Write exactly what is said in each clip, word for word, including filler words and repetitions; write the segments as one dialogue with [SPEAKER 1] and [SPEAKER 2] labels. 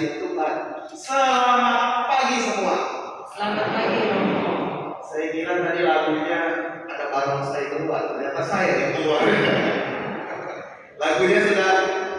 [SPEAKER 1] dikasih Tuhan. Selamat pagi semua.
[SPEAKER 2] Selamat pagi, Romo.
[SPEAKER 1] Saya kira tadi lagunya ada barang saya keluar, ternyata saya yang keluar. Lagunya sudah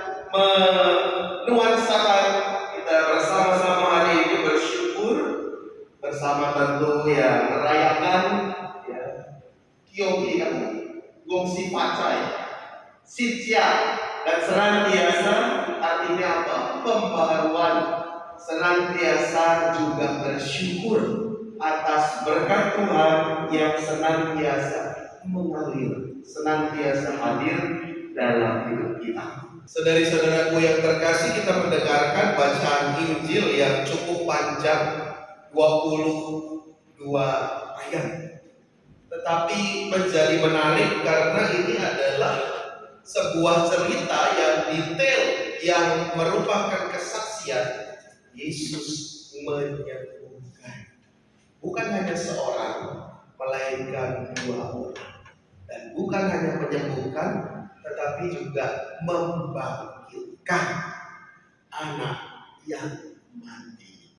[SPEAKER 1] menuansakan kita bersama-sama hari ini bersyukur bersama tentu ya merayakan ya Kyoki kamu, Gongsi Pacai, Sitya dan senantiasa artinya apa? Pembaharuan. Senantiasa juga bersyukur atas berkat Tuhan yang senantiasa mengalir, senantiasa hadir dalam hidup kita. Saudari-saudaraku yang terkasih, kita mendengarkan bacaan Injil yang cukup panjang, dua puluh dua ayat. Tetapi menjadi menarik karena ini adalah sebuah cerita yang detail yang merupakan kesaksian Yesus menyembuhkan. Bukan hanya seorang, melainkan dua orang. Dan bukan hanya menyembuhkan, tetapi juga membangkitkan anak yang mati.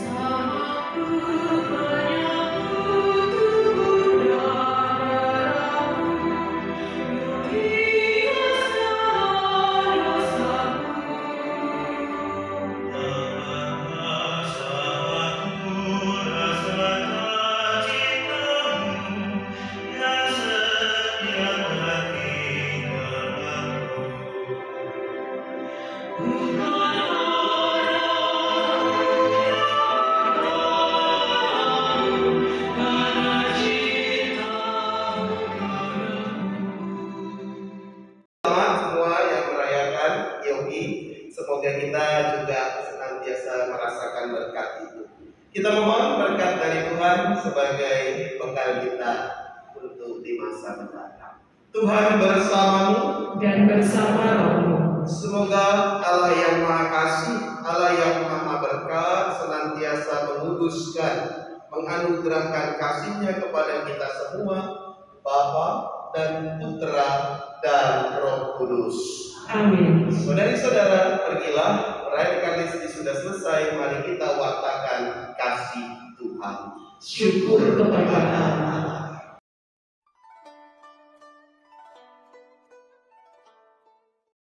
[SPEAKER 1] Semoga kita juga senantiasa merasakan berkat itu. Kita memohon berkat dari Tuhan sebagai bekal kita untuk di masa mendatang. Tuhan bersamamu
[SPEAKER 2] dan bersama rohmu.
[SPEAKER 1] Semoga Allah yang Maha Kasih, Allah yang Maha Berkat senantiasa menguduskan, menganugerahkan kasih-Nya kepada kita semua, Bapa dan Putra dan Roh Kudus.
[SPEAKER 2] Amin.
[SPEAKER 1] Saudari-saudara, pergilah, perayaan Ekaristi sudah selesai. Mari kita wartakan kasih Tuhan.
[SPEAKER 2] Syukur kepada Allah.